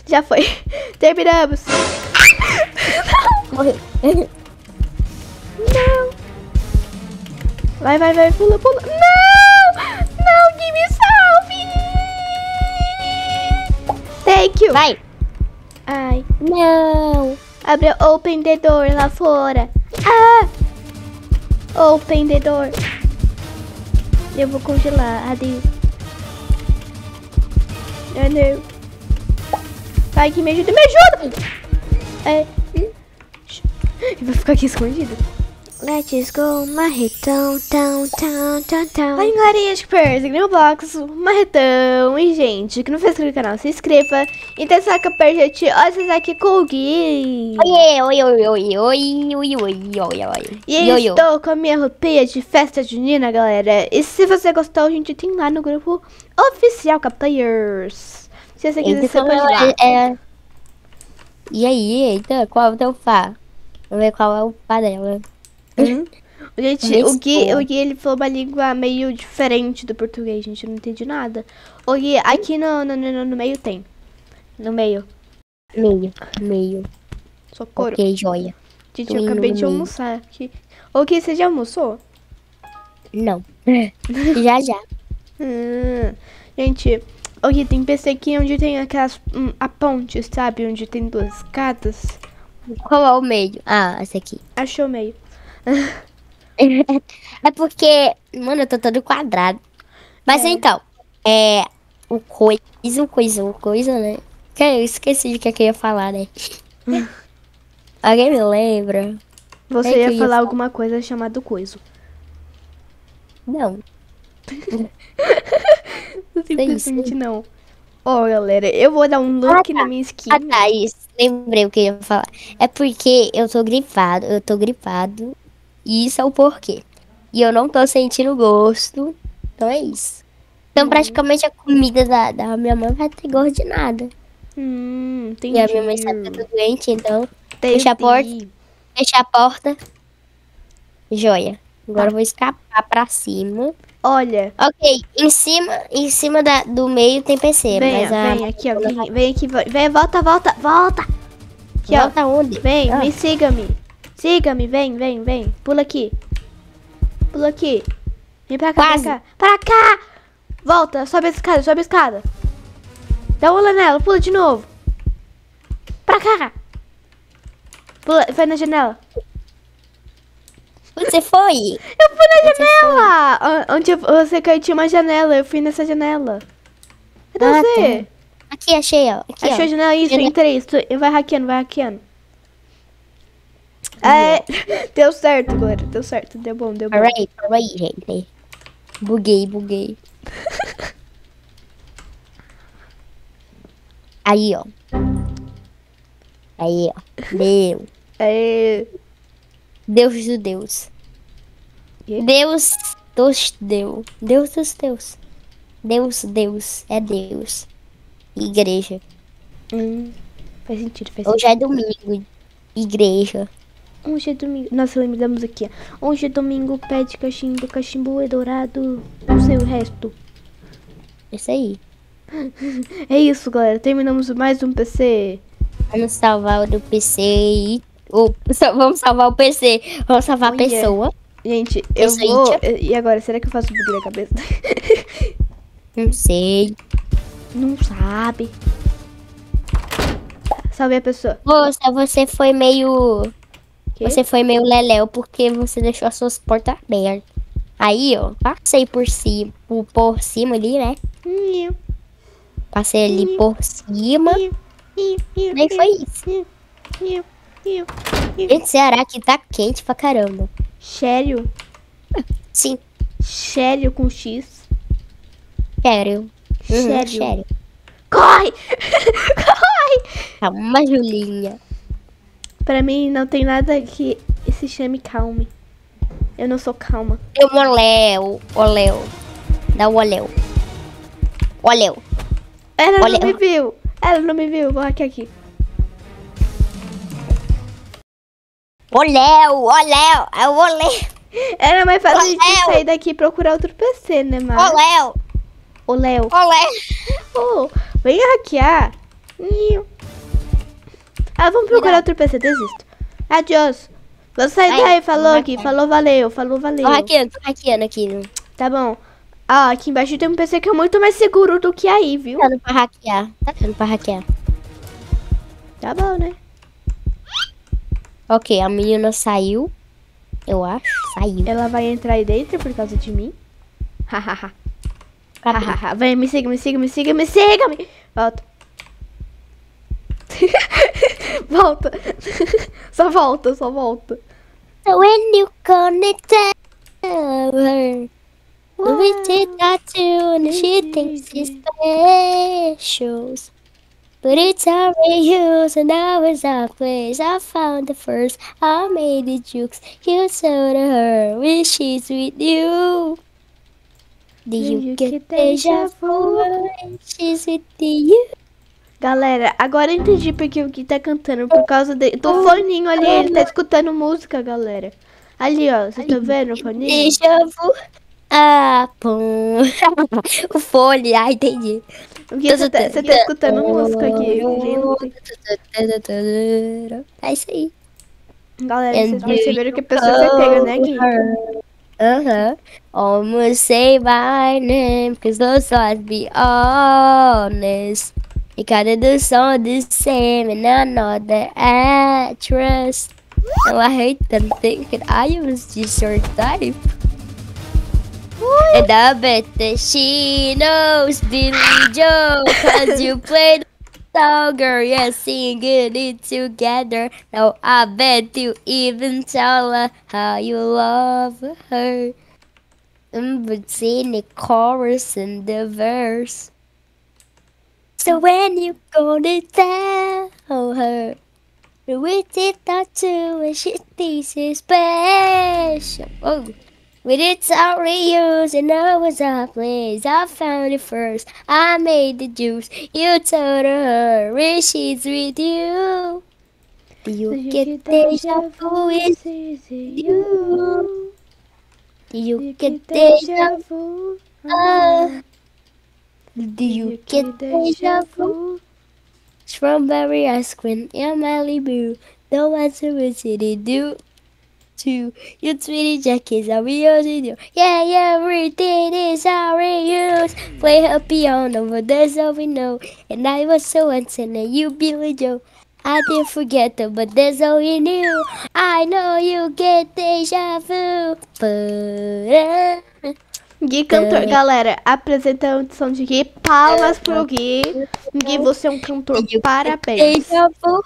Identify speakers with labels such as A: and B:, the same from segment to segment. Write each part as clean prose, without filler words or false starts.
A: Já foi. Terminamos.
B: Morreu.
A: Não. Vai, pula. Não, que me salve. Thank you.
B: Vai.
A: Ai.
B: Não.
A: Abre open the door lá fora. Open the door. Eu vou congelar. Adeus. Adeus. Vai que me ajuda. Eu vou ficar aqui escondido. Let's go, marretão, tão. Oi, galerinha de Pers, aqui no Blox, marretão. E, gente, que não fez inscrito no canal, se inscreva. E tem essa capa, gente, olha vocês aqui com o Gui.
B: Oi.
A: E eu estou com a minha roupinha de festa junina, galera. E se você gostou, a gente tem lá no grupo oficial Caplayers. Se você quiser, você pode ir lá.
B: E aí, eita, qual é o teu fá? Vamos ver qual é o fá dela.
A: Gente, o Gui, ele falou uma língua meio diferente do português, gente. Eu não entendi nada. O Gui, aqui no meio tem. No meio.
B: Meio.
A: Socorro.
B: Ok, joia.
A: Gente, eu acabei de almoçar aqui. O Gui, você já almoçou?
B: Não. Já.
A: Gente, o Gui, tem PC aqui onde tem aquelas... a ponte, sabe? Onde tem duas escadas.
B: Qual é o meio? Ah, essa aqui.
A: Achou o meio.
B: É porque, mano, eu tô todo quadrado. Mas então, o coisa, né? Que eu esqueci de que eu ia falar, né? Alguém me lembra?
A: Você ia falar alguma coisa chamada coiso.
B: Não.
A: Simplesmente não. Ó, galera, eu vou dar um look na minha skin.
B: Ah, tá, isso. Lembrei o que eu ia falar. É porque eu tô gripado. E isso é o porquê. E eu não tô sentindo gosto. Então é isso. Então praticamente a comida da minha mãe vai ter gosto de nada.
A: Entendi.
B: E a minha mãe sabe que eu tô doente, então fecha a porta. Joia. Agora eu vou escapar pra cima.
A: Olha.
B: Ok, em cima do meio tem PC.
A: Vem aqui, ó. Vem aqui, vem, volta. Aqui,
B: volta
A: ó.
B: onde?
A: Vem, siga-me. Siga-me, vem. Pula aqui. Vem pra cá,
B: Quase.
A: Pra cá. Volta, sobe a escada. Dá uma olhada nela, pula de novo. Pra cá. Pula, vai na janela.
B: Você foi?
A: Eu fui na janela. Onde você caiu tinha uma janela, eu fui nessa janela. Cadê você?
B: Tá. Aqui, achei, ó. Aqui,
A: Achou
B: ó.
A: a janela? Isso, entrei. Vai hackeando. Deu certo agora, deu bom.
B: Peraí, gente. Buguei. Aí, ó. Deu. Deus dos deus. Deus dos deus. Deus dos deus. Deus. É Deus. Igreja.
A: Faz sentido.
B: Hoje é domingo. Igreja.
A: Hoje é domingo. Nossa, eu lembro da música. Hoje é domingo, pé de cachimbo é dourado. Não sei o resto.
B: Isso aí.
A: É isso, galera. Terminamos mais um PC.
B: Vamos salvar o do PC e... vamos salvar o PC. Vamos salvar a pessoa.
A: Gente, eu vou... E agora, será que eu faço bug na cabeça?
B: Não sei.
A: Não sabe. Salve a pessoa.
B: Moça, você foi meio...
A: Quê?
B: Você foi meio leléu porque você deixou as suas portas abertas. Aí, ó, passei por cima ali, né? Passei ali por cima. Nem foi isso. Gente, será que tá quente pra caramba?
A: Sério?
B: Sim.
A: Sério com X?
B: Sério.
A: Sério. Corre!
B: Calma, Julinha.
A: Pra mim não tem nada que se chame calme. Eu não sou calma.
B: Deu um oléu. Dá o oléu.
A: Ela não me viu. Vou hackear aqui.
B: Oléu. É o oléu.
A: Era mais fácil a gente sair daqui e procurar outro PC, né, mas...
B: Oléu.
A: Oh, vem hackear. Ah, vamos procurar outro PC, desisto. Adiós. Vou sair daí, falou Gui. Falou, valeu. Falou, valeu.
B: Tô hackeando aqui. Né?
A: Tá bom. Ah, aqui embaixo tem um PC que é muito mais seguro do que aí, viu?
B: Tá dando pra hackear. Tá dando pra hackear.
A: Tá bom, né?
B: Ok, a menina saiu. Eu acho. Saiu.
A: Ela vai entrar aí dentro por causa de mim. Hahaha. Hahaha. Vai, me siga. Volta. Volta. Só volta.
B: So when you gonna tell her we did that too and she thinks it's special. But it's our use and ours our place. I found the first, I made the jukes. You told her when she's with you. Do you get deja vu when she's with you?
A: Galera, agora eu entendi porque o Gui tá cantando. Por causa do foninho ali. Ele tá escutando música, galera. Ali, ó. Vocês estão vendo o foninho?
B: Deja vu. Ah, pum. O fone, entendi.
A: Porque você tá escutando música aqui, gente.
B: É isso aí.
A: Galera, vocês perceberam que a pessoa foi pega, né, Gui?
B: Almost say my name, cause those thoughts be honest. You gotta do some the same, and I know that I trust. Oh, I hate them thinking I was just your type. And I bet that she knows Billy Joe, cause you played the song, girl, yeah, singing it together. Now I bet you even tell her how you love her. Between the chorus and the verse. So when you gonna tell her we did that too and she thinks it's special. Oh. With its our reuse and know it's our place. I found it first. I made the juice. You told her when she's with you. Do you get deja vu with you? Do you get deja vu? Do you get deja vu? Strawberry ice cream in Malibu. Don't answer what did it do? To your sweetie jackets are we using? Yeah, everything is our reuse. Play her piano, but that's all we know. And I was so uncertain, and you Billy Joe. I didn't forget them, but that's all we knew. I know you get deja vu.
A: Gui cantor, galera, apresentação de Gui, palmas pro Gui. Gui, você é um cantor, parabéns.
B: Deja vu.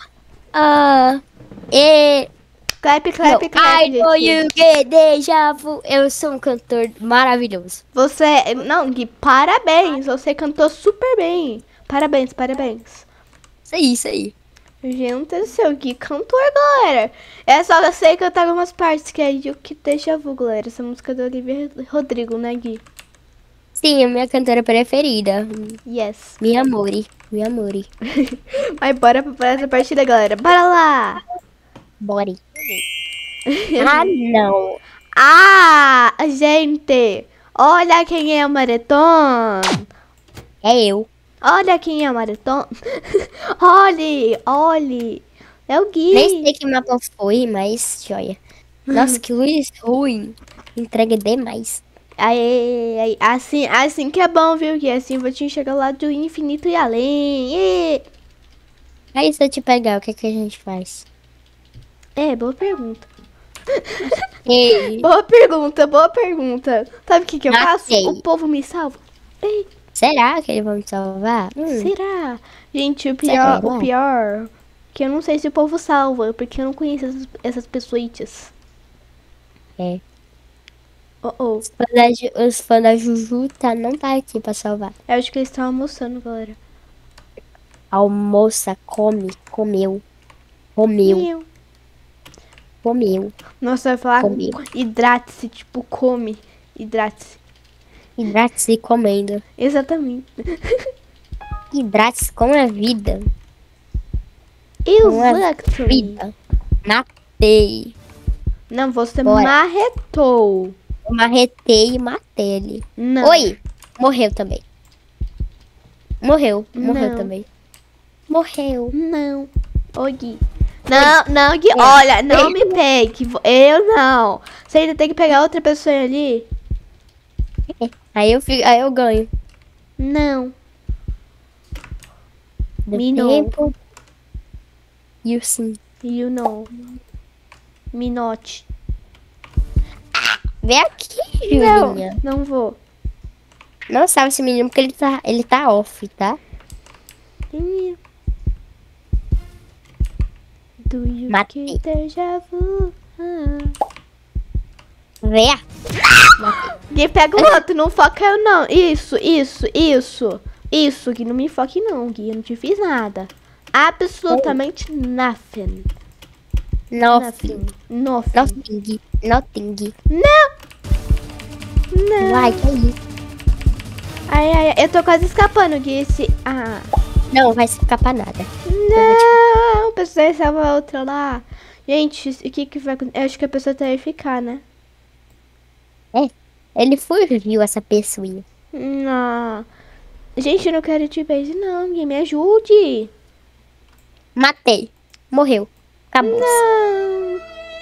A: Clap,
B: I know you get deja vu. Eu sou um cantor maravilhoso.
A: Você, não, Gui, parabéns, você cantou super bem. Parabéns.
B: Isso aí.
A: Gente do céu, Gui cantor, galera. É só eu sei cantar algumas partes, que é You Que Deja Vu, galera. Essa música do Olivia Rodrigo, né, Gui?
B: Sim, a minha cantora preferida.
A: Yes.
B: Minha amore.
A: Mas bora pra essa partida, galera. Bora lá.
B: Bora. Ah, não.
A: Ah, gente. Olha quem é o Mareton.
B: É eu.
A: Olha quem é o Mareton. Olhe. É o Gui.
B: Nem sei que mapa foi, mas joia. Nossa, que luz ruim. Entrega demais.
A: Aí, assim que é bom, viu, Gui? Assim eu vou te enxergar lá do infinito e além.
B: Aí se eu te pegar, o que a gente faz?
A: Boa pergunta.
B: Ei.
A: Boa pergunta. Sabe o que eu faço? O povo me salva. Ei.
B: Será que eles vão me salvar?
A: Será? Gente, o pior, que eu não sei se o povo salva, porque eu não conheço essas pessoas.
B: É.
A: Oh.
B: Os fãs da Juju não tá aqui pra salvar.
A: Eu acho que eles estão almoçando, galera.
B: Almoça, comeu.
A: Nossa, vai falar hidrate-se, tipo, come. Hidrate-se.
B: Hidrate-se comendo.
A: Exatamente.
B: Hidrate-se com a vida.
A: Exactly.
B: Matei.
A: Não, você marretou.
B: Eu marretei e matei ele.
A: Não.
B: Oi! Morreu também. Morreu
A: Não.
B: também. Morreu.
A: Não. Ô, Gui. Não, não, Gui. Olha, não me pegue. Eu não. Você ainda tem que pegar outra pessoa ali?
B: Aí eu ganho.
A: Não.
B: Do
A: Me know.
B: tempo. E o sim.
A: You know. Me not.
B: Vem aqui,
A: Não,
B: Julinha.
A: não vou.
B: Não sabe esse menino porque ele tá off, tá?
A: Do you
B: Matei.
A: get déjà vu?
B: Vem.
A: Gui, pega o outro, não foca eu não. Isso. Isso, Gui, não me foque não, Gui. Eu não te fiz nada. Absolutamente nothing.
B: Nothing.
A: Nothing.
B: Nothing.
A: Não.
B: Vai, que isso?
A: Ai, eu tô quase escapando, Gui.
B: Não vai escapar nada.
A: Não, a pessoa salva a outra lá. Gente, o que vai acontecer? Eu acho que a pessoa vai ficar, né?
B: Ele fugiu, essa pessoa.
A: Não. Gente, eu não quero te beijar, não, Gui. Me ajude.
B: Matei. Morreu. Acabou.
A: Não.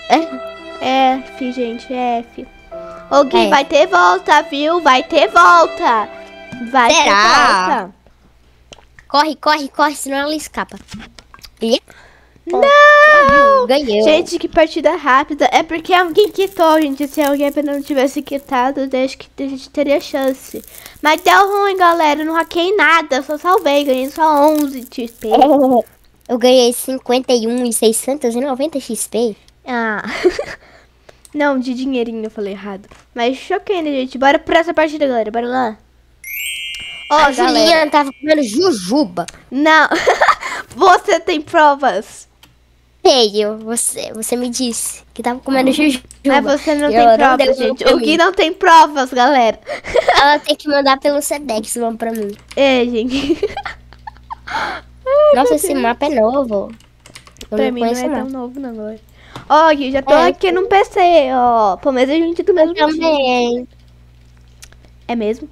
A: F, gente, F. Ô, Gui,
B: F.
A: vai ter volta, viu? Vai ter volta. Vai
B: Será?
A: ter volta.
B: Corre, senão ela escapa. E?
A: Não!
B: Ganhou.
A: Gente, que partida rápida. É porque alguém quitou, gente. Se alguém apenas não tivesse quitado, acho que a gente teria chance. Mas deu ruim, galera. Eu não hackei nada. Eu só salvei. Ganhei só 11 XP.
B: Eu ganhei 51.690 XP.
A: Ah. Não, de dinheirinho eu falei errado. Mas choquei, né, gente? Bora pra essa partida, galera. Bora lá. Ó,
B: A
A: galera.
B: Julinha tava comendo jujuba.
A: Não. Você tem provas.
B: Feio, você me disse que tava comendo jujuba.
A: Mas você não
B: E
A: tem
B: ela não
A: provas,
B: deu
A: gente.
B: pra
A: O Gui
B: mim.
A: não tem provas, galera.
B: Ela tem que mandar pelo Sedex uma pra mim.
A: É, gente.
B: Nossa, esse mapa é novo. Eu
A: Pra
B: não
A: mim não é
B: conheço,
A: tão novo, não, galera. Ó, Gui, já tô
B: É.
A: aqui no PC, ó. Pô, mas a gente do mesmo time.
B: Também.
A: É mesmo?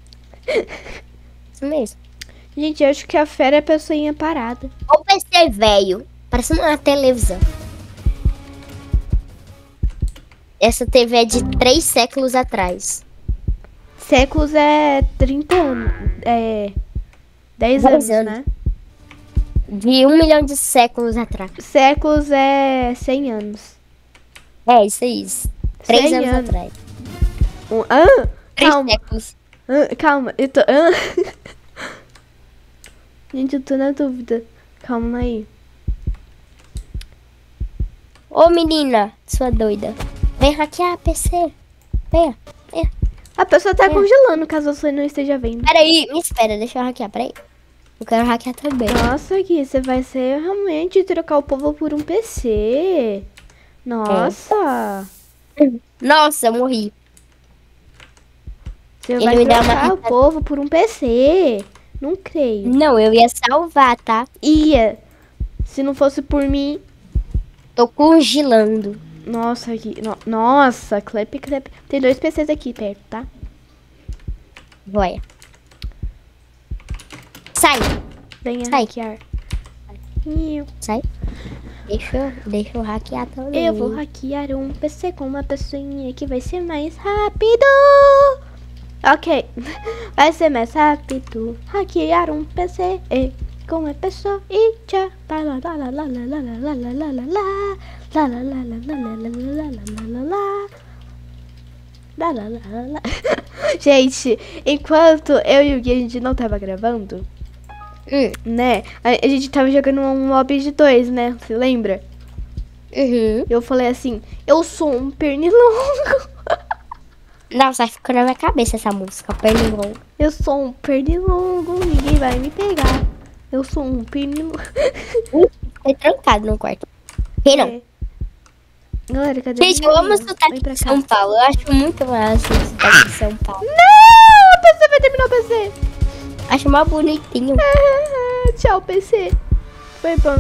B: Isso mesmo.
A: Gente, eu acho que a fera é a pessoinha parada.
B: O PC velho. Parece uma televisão. Essa TV é de 3 séculos atrás.
A: Séculos é 30 anos. É. 10
B: 10
A: anos,
B: anos.
A: né?
B: De 1 milhão de séculos atrás.
A: Séculos é 100 anos.
B: É, isso aí. 3
A: 100
B: anos
A: anos.
B: atrás.
A: Ah,
B: 3
A: calma.
B: séculos.
A: Calma, eu tô. Gente, eu tô na dúvida. Calma aí.
B: Ô menina, sua doida. Vem hackear PC. Venha.
A: A pessoa tá congelando, caso você não esteja vendo.
B: Peraí, me espera, deixa eu hackear, peraí. Eu quero hackear também.
A: Nossa, Gui, você vai ser realmente trocar o povo por um PC. Nossa.
B: Nossa, eu morri.
A: Você
B: Ele
A: vai
B: me dá uma
A: trocar o
B: rita-
A: povo por um PC. Não creio.
B: Não, eu ia salvar, tá?
A: Ia. Se não fosse por mim.
B: Tô congelando.
A: Nossa, Gui. Nossa, clap. Tem 2 PCs aqui perto, tá?
B: Vai. Sai,
A: Venha
B: Sai.
A: hackear.
B: sai. Deixa eu hackear também.
A: Eu vou hackear um PC com uma pessoinha que vai ser mais rápido. Ok. Vai ser mais rápido hackear um PC com uma pessoa e tchau. Lá lá lá lá lá lá lá lá lá lá lá lá. Lá lá lá lá lá lá lá lá lá lá lá. Lá lá lá lá lá. Gente, enquanto eu e o Gui a gente não tava gravando, né? A gente tava jogando um mob de 2, né? Você lembra?
B: Uhum.
A: Eu falei assim, eu sou um pernilongo.
B: Nossa, vai ficando na minha cabeça essa música, pernilongo.
A: Eu sou um pernilongo, ninguém vai me pegar. Eu sou um pernilongo.
B: Foi trancado no quarto. Quem não?
A: É. Galera, cadê
B: Gente,
A: minha
B: eu amo o
A: amiga?
B: sotaque
A: Vem pra
B: de
A: cá.
B: São Paulo. Eu acho muito massa o sotaque de São Paulo.
A: Não! A PC vai terminar o PC.
B: Acho mó bonitinho.
A: Tchau, PC. Foi bom.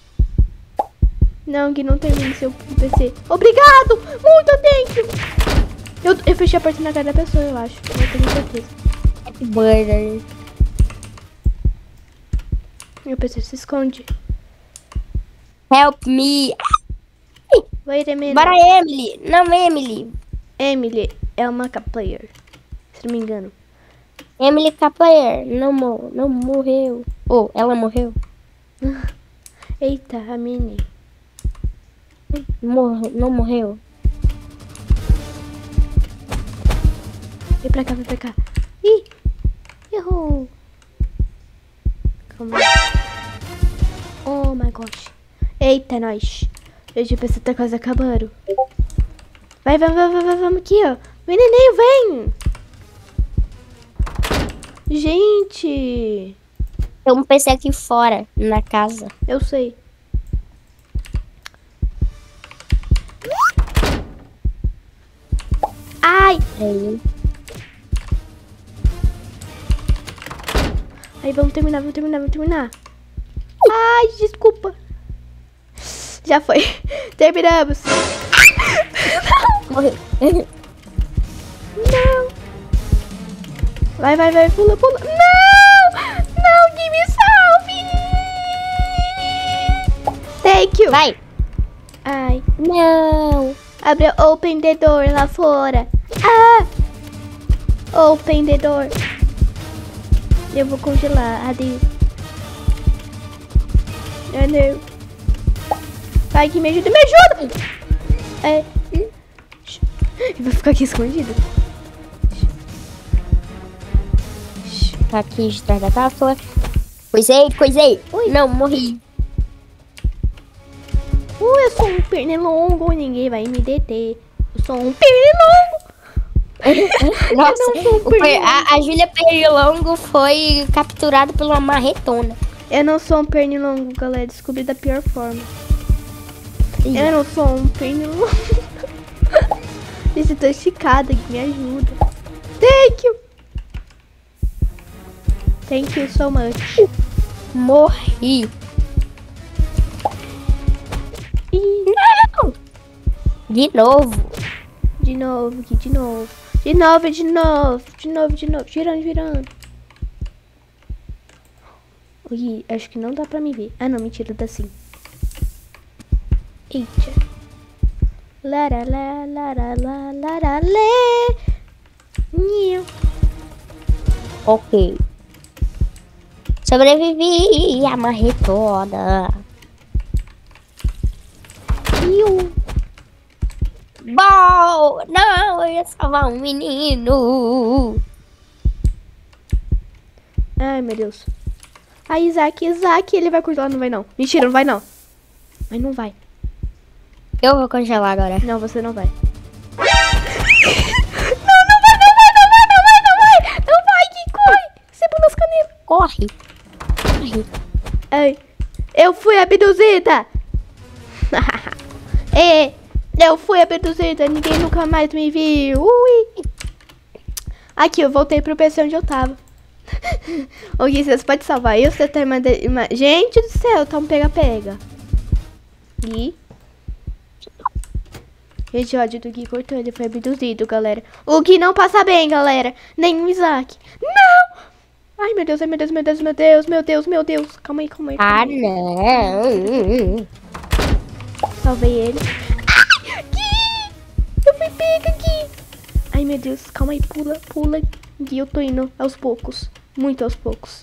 A: Não, que não termine seu PC. Obrigado! Muito thank you! Eu fechei a porta na cara da pessoa, eu acho. Eu tenho certeza.
B: Happy birthday.
A: Meu PC se esconde.
B: Help me.
A: Wait a minute.
B: Bora, Emily. Não, Emily.
A: Emily é uma player, se não me engano.
B: Emily Caplayer. Não morreu. Oh, ela morreu.
A: Eita, a Mini.
B: Não morreu.
A: Vem pra cá, vem pra cá. Ih! Errou! Calma aí. Oh my gosh. Eita, nós. Gente, eu pensei que tá quase acabando. Vai, vamos aqui, ó. Vem, neném, vem! Gente!
B: Tem um PC aqui fora, na casa.
A: Eu sei. Ai! Aí, vamos terminar. Ai, desculpa. Já foi. Terminamos.
B: Morreu.
A: Não. Vai, pula. Não, que me salve. Thank you.
B: Vai.
A: Ai.
B: Não.
A: Abre, open the door lá fora. Ah. Open the door. Eu vou congelar. Adeus. Adeus. Vai que me ajuda. É. Eu vou ficar aqui escondido.
B: Tá aqui de trás da tábua. Coisei.
A: Ui.
B: Não, morri.
A: Eu sou um pernilongo. Ninguém vai me deter. Eu sou um pernilongo.
B: Nossa,
A: Eu não sou um pernilongo.
B: a Júlia Pernilongo foi capturada por uma marretona.
A: Eu não sou um pernilongo, galera. Descobri da pior forma. Eu não sou um pernilongo. Gente, eu tô esticada. Me ajuda. Thank you so much.
B: Morri. Não! De novo.
A: De novo. Girando. Ui, acho que não dá pra me ver. Ah, não, mentira, dá sim. Eita. Lara.
B: Ok. Sobrevivi a marretona. Bom, não, eu ia salvar um menino.
A: Ai, meu Deus. Ai, Isaac, ele vai congelar, não vai não. Mentira, não vai não. Mas não vai.
B: Eu vou congelar agora.
A: Não, você não vai. Não vai, que corre. Você pula as canelas.
B: Corre.
A: Ai, eu fui abduzida. Eu fui abduzida, ninguém nunca mais me viu. Ui. Aqui, eu voltei pro PC onde eu tava. Ok, vocês podem salvar eu, você tá Gente do céu, tá um pega-pega. Gui. Gente, ódio do Gui cortou, ele foi abduzido, galera. O Gui não passa bem, galera. Nem o Isaac. Não! Ai, meu Deus. Calma aí.
B: Ah, não.
A: Salvei ele. Ai, Gui! Eu fui pega, Gui. Ai, meu Deus, calma aí, pula. Gui, eu tô indo aos poucos. Muito aos poucos.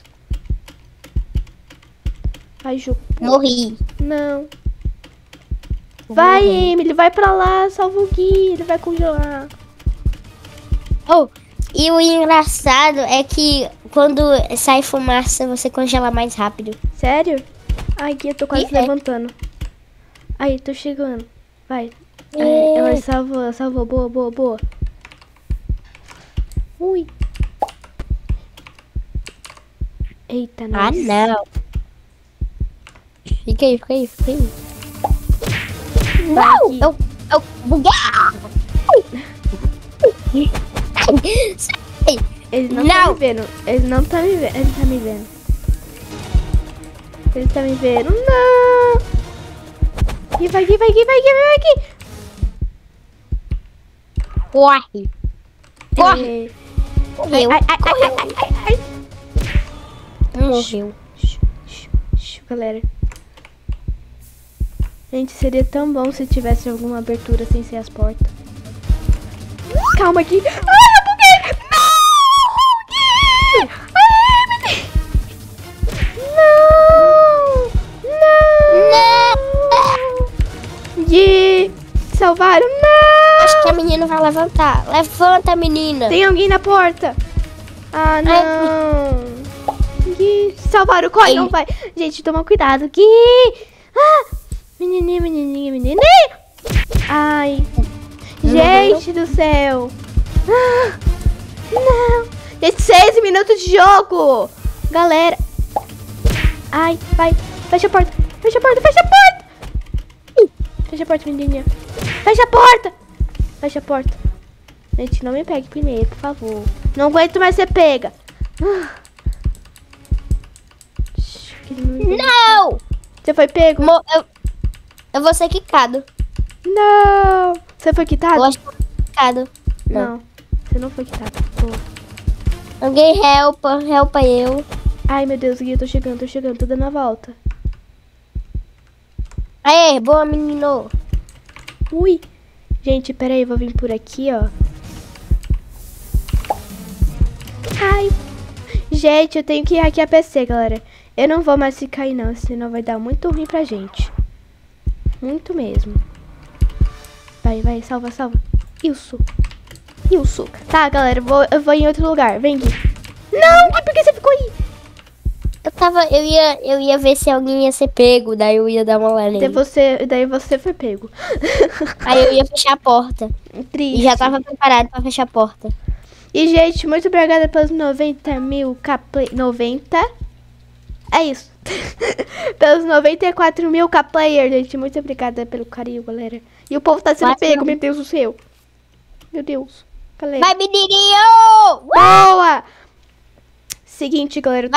A: Ai, Ju.
B: Morri.
A: Não. Vai, Emily, vai pra lá, salva o Gui, ele vai congelar.
B: Oh, e o engraçado é que quando sai fumaça, você congela mais rápido.
A: Sério? Ai, Gui, eu tô quase levantando. Ai, tô chegando. Vai. Ela salvou. Boa. Ui. Eita, nossa.
B: Ah, não. Fica aí. Não, eu buguei. Sai.
A: Ele não tá me vendo. Ele tá me vendo. Não. E vai aqui.
B: Corre.
A: Ai.
B: Morreu.
A: Galera. Gente, seria tão bom se tivesse alguma abertura sem ser as portas. Calma aqui. Ai, eu buguei! Não! Gui! Ai, meu Deus! Não! Não! Gui! Salvaram? Não!
B: Acho que a menina vai levantar. Levanta, menina.
A: Tem alguém na porta. Ah, não. Gui, salvaram, corre, não vai. Gente, toma cuidado. Gui. Ah, menininha, menininha, menininha. Ai. Gente do céu. Ah, não. Gente, 6 minutos de jogo. Galera. Ai, vai. Fecha a porta. Fecha a porta, fecha a porta. Fecha a porta, menininha. Fecha a porta. Fecha a porta. Gente, não me pegue primeiro, por favor. Não aguento mais ser pega.
B: Não!
A: Você foi pego?
B: Eu vou ser quicado.
A: Não! Você foi quitado?
B: Eu acho que eu fui quicado.
A: Não, você não foi quitado. Boa.
B: Alguém helpa eu.
A: Ai, meu Deus, Gui, eu tô chegando, tô dando a volta.
B: Aê, boa, menino.
A: Ui. Gente, peraí, vou vir por aqui, ó. Ai. Gente, eu tenho que hackear a PC, galera. Eu não vou mais ficar aí, não, senão vai dar muito ruim pra gente. Muito mesmo. Vai, vai, salva, salva. Isso. Tá, galera, eu vou em outro lugar. Vem, Gui. Não, Gui, por que você ficou aí?
B: Eu ia ver se alguém ia ser pego, daí eu ia dar uma olhada nele.
A: Daí você foi pego.
B: Aí eu ia fechar a porta.
A: Triste.
B: E já tava preparado pra fechar a porta.
A: E, gente, muito obrigada pelos 90 mil K-Play. 90? É isso. Pelos 94 mil K-Player, gente. Muito obrigada pelo carinho, galera. E o povo tá sendo pego, meu Deus do céu. Meu Deus. Galera.
B: Vai, menininho!
A: Boa! Seguinte, galera.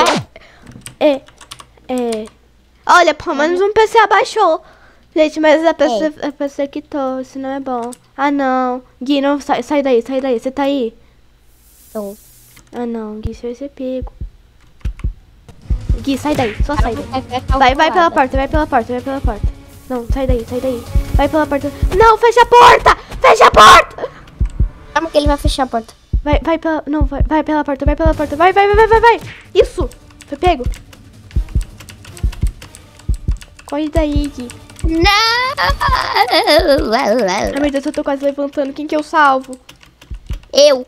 A: Olha, pelo menos um PC abaixou. Gente, mas a PC quitou. Isso não é bom. Ah, não. Gui, não, sai daí. Você tá aí?
B: Então.
A: Ah, não. Gui, você vai ser pego. Gui, sai daí. Só sai daí. Vai pela porta. Não, sai daí. Vai pela porta. Não, fecha a porta! Fecha a porta!
B: Calma que ele vai fechar a porta.
A: Vai pela... Não, vai pela porta. Vai. Isso! Foi pego. Corre daí, Gui.
B: Não!
A: Ai, meu Deus, eu tô quase levantando. Quem que eu salvo?
B: Eu.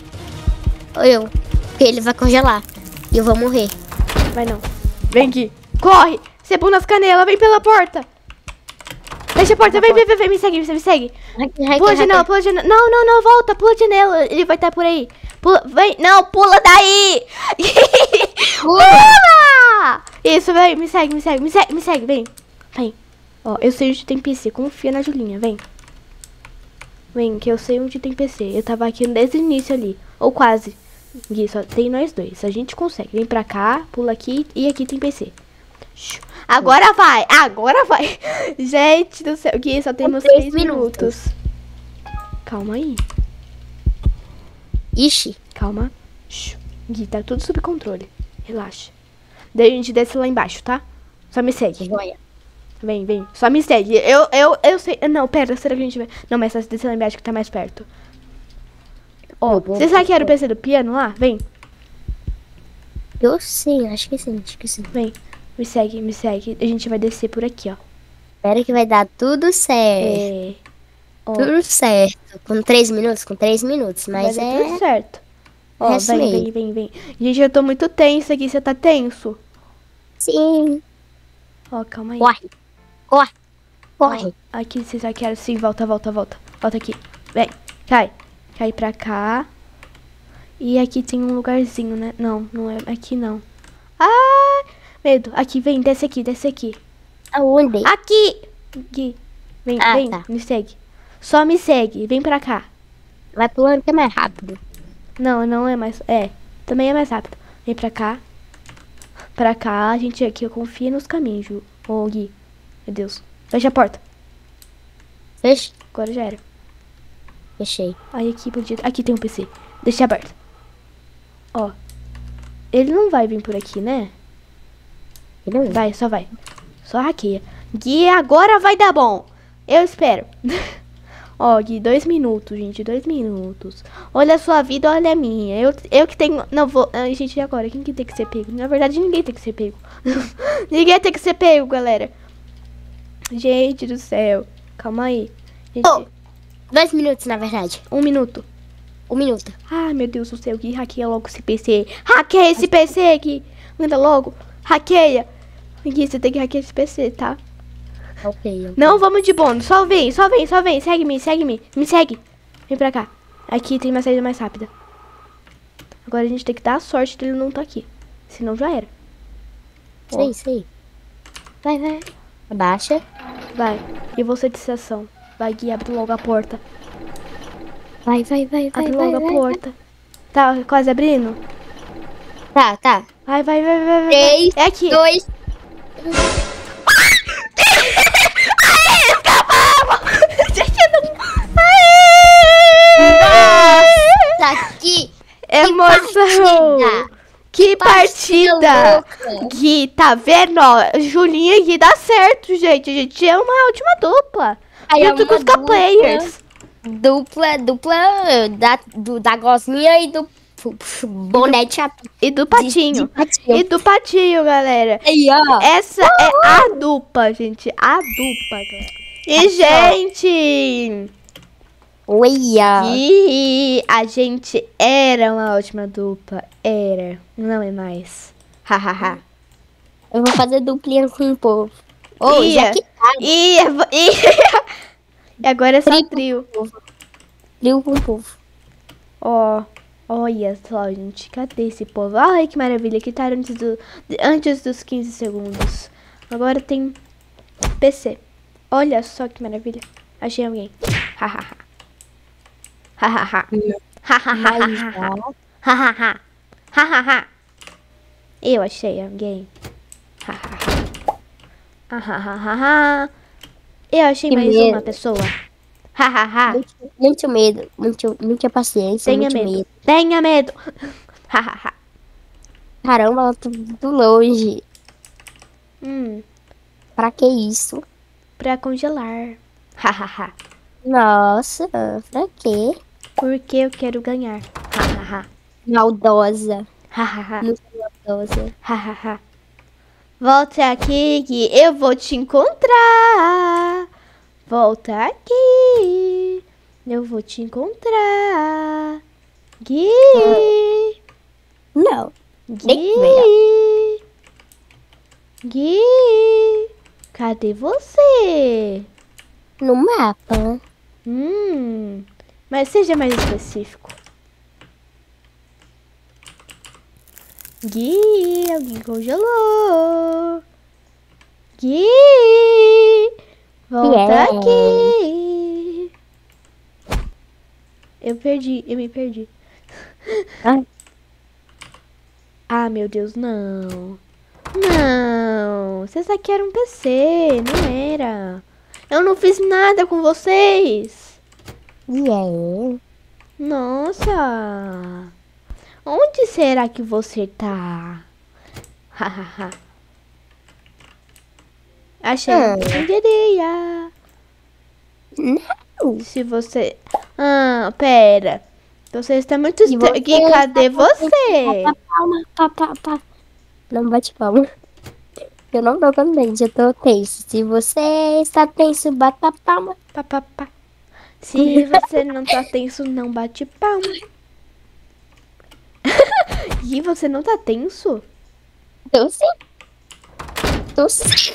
B: Porque ele vai congelar. E eu vou morrer.
A: Vai não. Vem, Gui. Corre! Cebum nas canelas, vem pela porta. Fecha a porta, vem. Me segue. Pula a janela. Não, volta. Pula a janela. Ele vai estar por aí. Vem. Não, pula daí. Pula! Isso, vem. Me segue. Vem. Ó, eu sei onde tem PC. Confia na Julinha, vem. Vem, que eu sei onde tem PC. Eu tava aqui desde o início ali. Ou quase. Gui, só tem nós dois. A gente consegue. Vem pra cá, pula aqui e aqui tem PC. Agora vai. Gente do céu. Gui, só temos 3 minutos. Calma aí.
B: Ixi.
A: Calma. Gui, tá tudo sob controle. Relaxa. Daí a gente desce lá embaixo, tá? Só me segue.
B: Joia.
A: Vem. Só me segue. Eu sei. Não, pera, será que a gente vai... Não, mas só se descer lá embaixo que tá mais perto. Ó, você sabe que era o PC do piano lá? Vem.
B: Eu sei, acho que sim.
A: Vem. Me segue. A gente vai descer por aqui, ó.
B: Espera que vai dar tudo certo. Tudo certo. Com 3 minutos, mas
A: vai dar tudo certo. Ó, vem. Gente, eu tô muito tenso aqui. Você tá tenso?
B: Sim.
A: Ó, calma aí.
B: Corre.
A: Ó, aqui, vocês já querem sim. Volta. Volta aqui. Vem. Cai pra cá. E aqui tem um lugarzinho, né? Não é aqui, não. Ah, medo. Aqui, vem. Desce aqui.
B: Aonde?
A: Aqui. Aqui. Vem.
B: Tá.
A: Me segue. Só me segue. Vem pra cá.
B: Vai pulando que é mais rápido.
A: Não é mais... também é mais rápido. Vem pra cá. Pra cá. A gente aqui, eu confio nos caminhos, Ju. Ô, Gui. Meu Deus. Fecha a porta.
B: Fecha.
A: Agora já era.
B: Fechei.
A: Aí aqui, aqui tem um PC. Deixa aberto. Ó. Ele não vai vir por aqui, né?
B: Ele
A: Vai, só vai. Só hackeia. Gui, agora vai dar bom. Eu espero. Ó, Gui, 2 minutos, gente. 2 minutos. Olha a sua vida, olha a minha. Eu que tenho... Não, vou... Ai, gente, e agora? Quem que tem que ser pego? Na verdade, ninguém tem que ser pego. Ninguém tem que ser pego, galera. Gente do céu. Calma aí. Gente,
B: Oh, 2 minutos, na verdade.
A: 1 minuto.
B: 1 minuto.
A: Ai, meu Deus do céu. Gui, hackeia logo esse PC. Hackeia esse PC, Gui. Anda logo. Hackeia. Gui, você tem que hackear esse PC, tá?
B: Ok.
A: Não vamos de bônus. Só vem, só vem, só vem. Segue-me, segue-me. Me segue. Vem pra cá. Aqui tem uma saída mais rápida. Agora a gente tem que dar a sorte dele não tá aqui. Senão já era. Ó,
B: Sei.
A: vai, vai.
B: Abaixa.
A: Vai. E você de sessão. Vai, Gui, abre logo a porta.
B: Vai.
A: Abre logo a porta. Tá quase abrindo?
B: Tá.
A: Vai.
B: 3,
A: É aqui.
B: 2... Nossa, que
A: Emoção!
B: partida.
A: Que partida!
B: louca.
A: Gui, tá vendo? Ó, Julinha e Gui dá certo, gente. A gente é uma ótima dupla.
B: Aí é
A: Junto com
B: uma
A: os players.
B: Dupla da Gosminha e do boné de chapéu.
A: E do patinho.
B: De patinho.
A: E do patinho, galera.
B: Aí, ó.
A: Essa é a dupla, gente. A dupla, galera. E, gente...
B: Olha.
A: E a gente era uma ótima dupla. Era. Não é mais. Hahaha.
B: Eu vou fazer duplinha com o povo. Ô, já que tá.
A: E agora é só trio.
B: Trio com o povo.
A: Ó, olha só, gente. Cadê esse povo? Ai, que maravilha. Que tá antes dos 15 segundos. Agora tem PC. Olha só que maravilha. Achei alguém. Hahaha. Hahaha. Hahaha. Hahaha. Hahaha. Eu achei alguém. Hahaha. Eu achei
B: Que
A: mais
B: medo.
A: uma pessoa. Hahaha.
B: Muito medo. Muita paciência.
A: Tenha
B: muito
A: medo. Tenha medo. Hahaha.
B: Caramba, ela tá muito longe. Pra que isso?
A: Pra congelar. Hahaha.
B: Nossa, pra quê?
A: Porque eu quero ganhar. Hahaha.
B: Maldosa.
A: Hahaha.
B: Muito maldosa.
A: Hahaha. Volta aqui que eu vou te encontrar. Volta aqui. Eu vou te encontrar. Gui.
B: Não.
A: Gui. Gui. Cadê você?
B: No mapa.
A: Mas seja mais específico. Gui, alguém congelou. Gui, volta aqui. Eu me perdi.
B: Ai.
A: Ah, meu Deus, não. Não, vocês aqui eram um PC, não era. Eu não fiz nada com vocês.
B: Yeah.
A: Nossa. Onde será que você tá? Hahaha. Achei. Quem diria?
B: Não.
A: Se você... Ah, pera. Você está muito
B: E você
A: Gui, cadê você?
B: Palma, pá. Não bate palma. Eu não tô contente, eu tô tenso. Se você está tenso, bata palma.
A: Pá. Se você não tá tenso, não bate palma. Gui, você não tá tenso?
B: Tô sim. Tô sim.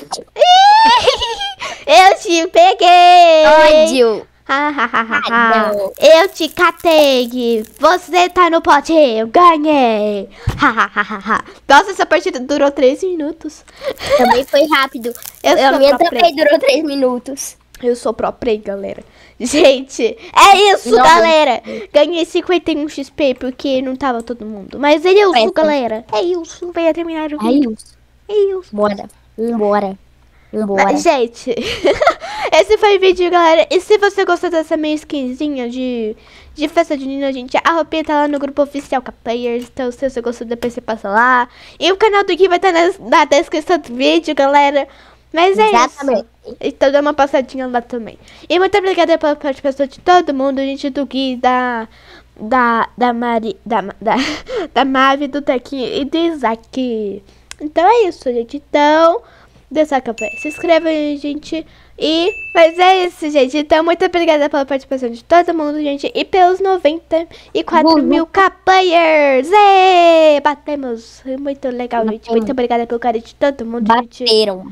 A: Eu te peguei!
B: Ódio.
A: Não. Eu te catei, Gui. Você tá no pote, eu ganhei. Nossa, essa partida durou 3 minutos.
B: Também foi rápido.
A: Eu
B: A
A: sou
B: minha
A: pro
B: também durou 3 minutos.
A: Eu sou pro play, galera. Gente, é isso,
B: Não.
A: galera. Ganhei 51 XP porque não tava todo mundo. Mas é isso,
B: Presta.
A: galera. É isso. Vai terminar o
B: É
A: vídeo.
B: isso.
A: É isso.
B: Embora.
A: Mas, gente, esse foi o vídeo, galera. E se você gostou dessa minha skinzinha de festa junina, gente, a roupinha tá lá no grupo oficial com a Players. Então, se você gostou, depois você passa lá. E o canal do Gui vai estar na descrição do vídeo, galera. Mas é
B: Exatamente.
A: isso. Então dá uma passadinha lá também. E muito obrigada pela participação de todo mundo, gente, do Gui, da Mari, da Mavi, do Tequinho e do Isaac. Então é isso, gente. Então, deixa café. Se inscreva aí, gente. Mas é isso, gente. Então, muito obrigada pela participação de todo mundo, gente. E pelos 94 mil players. Batemos. Muito legal, gente. Muito obrigada pelo carinho de todo mundo, gente.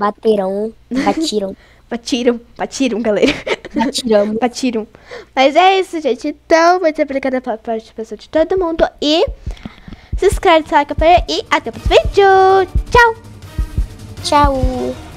A: Batiram, galera. Batiram. Mas é isso, gente. Então, muito obrigada pela participação de todo mundo. E se inscreve no canal e até o próximo vídeo. Tchau.
B: Tchau.